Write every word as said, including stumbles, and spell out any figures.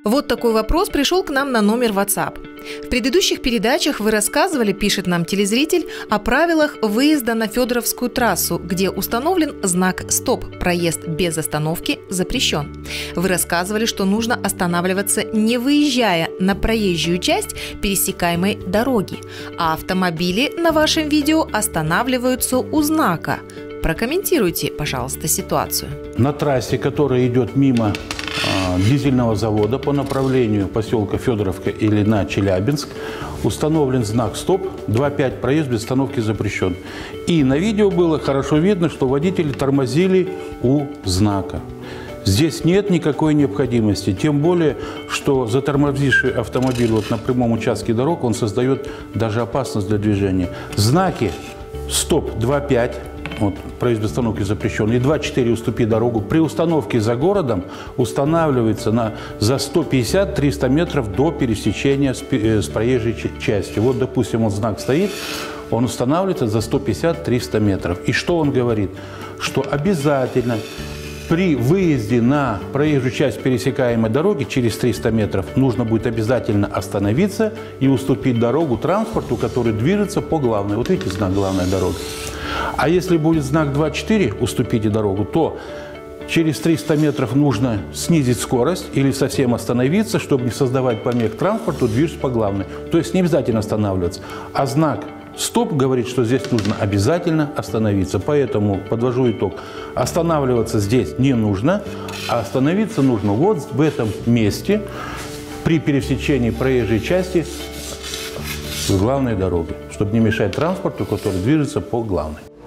Вот такой вопрос пришел к нам на номер WhatsApp. В предыдущих передачах вы рассказывали, пишет нам телезритель, о правилах выезда на Федоровскую трассу, где установлен знак «Стоп», проезд без остановки запрещен. Вы рассказывали, что нужно останавливаться, не выезжая на проезжую часть пересекаемой дороги, а автомобили на вашем видео останавливаются у знака. Прокомментируйте, пожалуйста, ситуацию. На трассе, которая идет мимо э, дизельного завода по направлению поселка Федоровка или на Челябинск, установлен знак «Стоп», два пять, проезд без остановки запрещен. И на видео было хорошо видно, что водители тормозили у знака. Здесь нет никакой необходимости, тем более, что затормозивший автомобиль вот на прямом участке дорог, он создает даже опасность для движения. Знаки «Стоп», два пять, вот, проезд без остановки запрещен, и два четыре, уступи дорогу, при установке за городом устанавливается на, за сто пятьдесят — триста метров до пересечения с, с проезжей частью. Вот, допустим, вот знак стоит, он устанавливается за сто пятьдесят — триста метров. И что он говорит? Что обязательно при выезде на проезжую часть пересекаемой дороги через триста метров нужно будет обязательно остановиться и уступить дорогу транспорту, который движется по главной. Вот видите знак «Главная дорога». А если будет знак два четыре «Уступите дорогу», то через триста метров нужно снизить скорость или совсем остановиться, чтобы не создавать помех транспорту, движется по главной. То есть не обязательно останавливаться. А знак «Стоп» говорит, что здесь нужно обязательно остановиться. Поэтому подвожу итог. Останавливаться здесь не нужно, а остановиться нужно вот в этом месте при пересечении проезжей части с главной дороги, чтобы не мешать транспорту, который движется по главной.